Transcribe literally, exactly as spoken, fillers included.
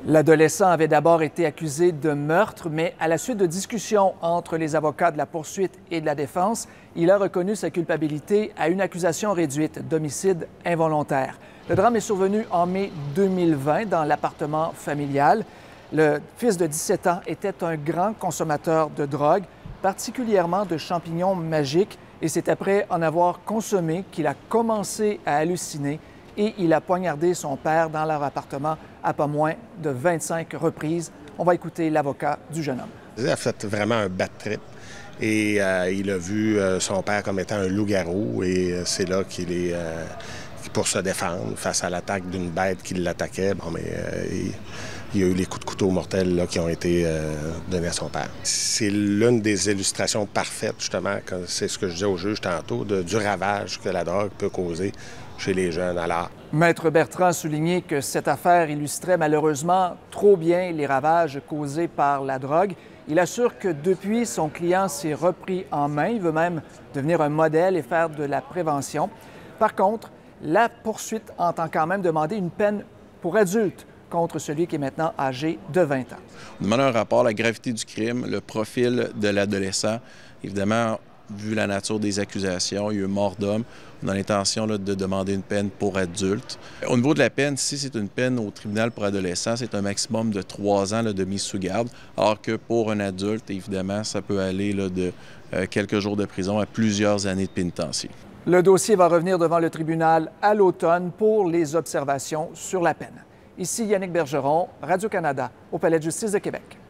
L'adolescent avait d'abord été accusé de meurtre, mais à la suite de discussions entre les avocats de la poursuite et de la défense, il a reconnu sa culpabilité à une accusation réduite d'homicide involontaire. Le drame est survenu en mai deux mille vingt dans l'appartement familial. Le fils de dix-sept ans était un grand consommateur de drogue, particulièrement de champignons magiques, et c'est après en avoir consommé qu'il a commencé à halluciner et il a poignardé son père dans leur appartement à pas moins de vingt-cinq reprises. On va écouter l'avocat du jeune homme. Il a fait vraiment un bad trip et euh, il a vu euh, son père comme étant un loup-garou et euh, c'est là qu'il est euh, pour se défendre face à l'attaque d'une bête qui l'attaquait. Bon, mais euh, il, il y a eu les coups de couteau mortels là, qui ont été euh, donnés à son père. C'est l'une des illustrations parfaites, justement, c'est ce que je disais au juge tantôt, de, du ravage que la drogue peut causer chez les jeunes. Alors, Maître Bertrand a souligné que cette affaire illustrait malheureusement trop bien les ravages causés par la drogue. Il assure que depuis, son client s'est repris en main. Il veut même devenir un modèle et faire de la prévention. Par contre, la poursuite entend quand même demander une peine pour adulte contre celui qui est maintenant âgé de vingt ans. On demande un rapport à la gravité du crime, le profil de l'adolescent. Évidemment, vu la nature des accusations, il y a eu mort d'homme. On a l'intention là, de demander une peine pour adulte. Au niveau de la peine, si c'est une peine au tribunal pour adolescents, c'est un maximum de trois ans là, de mise sous garde, alors que pour un adulte, évidemment, ça peut aller là, de euh, quelques jours de prison à plusieurs années de pénitencier. Le dossier va revenir devant le tribunal à l'automne pour les observations sur la peine. Ici Yannick Bergeron, Radio-Canada, au Palais de justice de Québec.